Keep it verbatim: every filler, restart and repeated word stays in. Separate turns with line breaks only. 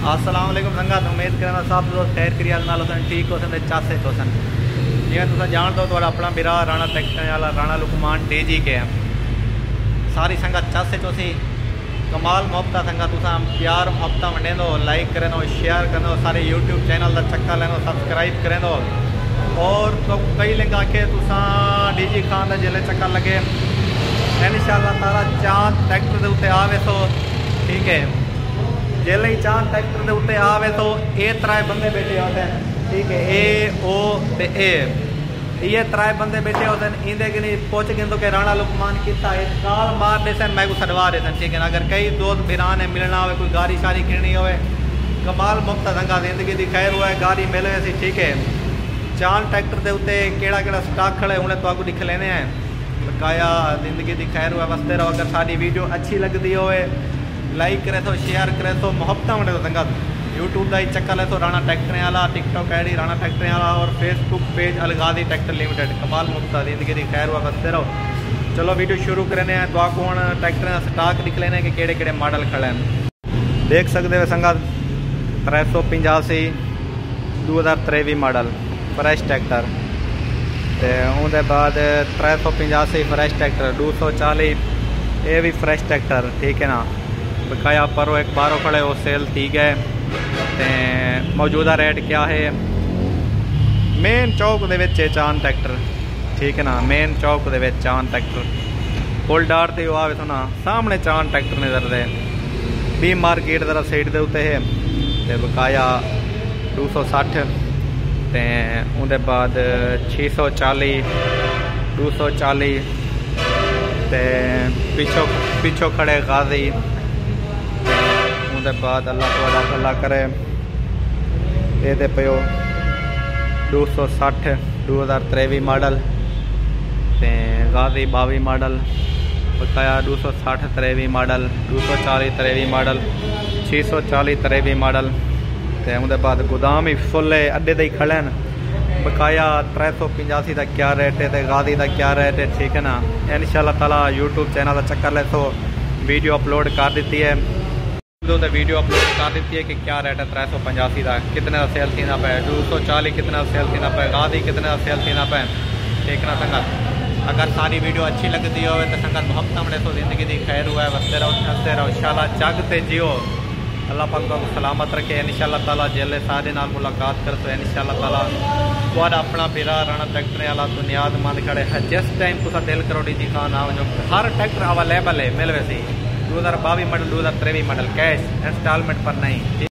अस्सलाम वालेकुम संगत, उम्मीद करना सब दोस्त खैर करिए नाल होसन ठीक होसन ते चासे होसन। जिवें तुसीं जान दो तुहाडा अपना बिरा राणा ट्रैक्टर वाला राणा लुकमान डी जी के सारी संगत चासे चोसी कमाल मोहब्बत संगत तुसां प्यार मोहब्बत वंडेंदो, लाइक करेंदो, शेयर करेंदो, सारे यूट्यूब चैनल का चक्कर लेंदो, सब्सक्राइब करेंदो। और तो कई लिंक आके तुसां डी जी खान का जिले चक्कर लगे इंशाअल्लाह ताला चांद ट्रैक्टर के उत्ते आवे तो ठीक है। जिले ही चांद ट्रैक्टर के उत्ते आवे तो ये त्राए बंदे बैठे होते हैं ठीक है, ए ओ ते ए ये त्राए बंदे बैठे होते हैं। इंदे कि नहीं पहुँच गए तो कि राणा लुकमान किता है काल मार दे सन मैं को सड़वा दे सन ठीक है। अगर कई दोस्त बिरान है मिलना हो, कोई गाड़ी शारी किरनी हो, कमाल मुफ्त दंगा जिंदगी की खैर हुआ है गाड़ी मिले सी ठीक है। चांद ट्रैक्टर के उत्ते केड़ा केड़ा स्टॉक खड़े उन्हें तो आपको दिख लेने हैं बकाया जिंदगी की खैर हुआ बसते रहो। अगर सारी वीडियो अच्छी लगती हो लाइक करे तो शेयर करे तो मोहब्बत बने तो संगत यूट्यूब का ही चक्कर है तो राणा ट्रैक्टर वाला, TikTok I D Rana tractor वाला और फेसबुक पेज अलगादी ट्रैक्टर लिमिटेड। कमाल मुफ्त जिंदगी की खैर हुआ बसते रहो। चलो वीडियो शुरू करने हैं तो आपको हूँ ट्रैक्टर का स्टॉक दिख लेने कि केड़े केड़े मॉडल खड़े हैं। देख सकते हो संगत त्रै सौ पंजासी दो हज़ार त्रेवी मॉडल फ्रैश ट्रैक्टर, तो उनके बाद त्रै सौ पंजासी फ्रैश ट्रैक्टर दो सौ चाली ये भी फ्रैश ट्रैक्टर ठीक है ना। बकाया परो एक बारो खड़े वो सेल ठीक है। ते मौजूदा रेट क्या है मेन चौक के चांद ट्रैक्टर ठीक है ना। मेन चौक के चांद ट्रैक्टर फुल डार से आवे तो ना सामने चांद ट्रैक्टर नजर दे बी मार्केट जरा साइड के उत्ते है। ते बकाया दो सौ सठ ते उनके बाद छे सौ चाली दो सौ चाली ते पिछो पिछो खड़े गाजी। उनके बाद अल्लाह थोड़ा भला करे ये पे दो सौ सठ दो हज़ार त्रेवी मॉडल ते गाजी बावी मॉडल बकाया दो सौ सठ त्रेवी मॉडल दो सौ चाली त्रेवी मॉडल छे सौ चाली त्रेवी मॉडल। तो उनके बाद गोदाम ही फुल है अड्डे दे खड़े हैं। बकाया त्रै सौ पंजासी का क्या रेट है तो गाजी का क्या रेट है ठीक है ना। इंशाअल्लाह ताला यूट्यूब चैनल का चक्कर ले तो वीडियो अपलोड कर दी है तो वीडियो अपलोड कर दी है कि क्या रेट है त्रै सौ पंजासी का कितने का सेल थी ना पे, दो सौ चाली कितने का सेल थी ना पे, गाजी कितने का सेल थी ना पे ठीक ना संगत। अगर सारी वीडियो अच्छी लगती हो तो संगत मोहब्बत बने तो जिंदगी की खैर हुआ है बसते रहो हंसते रहो इंशाअल्लाह जगते जियो। अल्लाह पाक को सलामत रखे इंशाअल्लाह ताला जेले सारे नाल मुलाकात कर तो इंशाअल्लाह ताला तुहाडा अपना बिरा राणा ट्रैक्टर वाला बुनियादमंद खड़े है। जिस टाइम तुसा दिल करो डी जी खान आओ हर ट्रैक्टर अवेलेबल है मिल वैसे दो हज़ार बावी मॉडल दो हज़ार त्रेवी मॉडल कैश इंस्टॉलमेंट पर नहीं।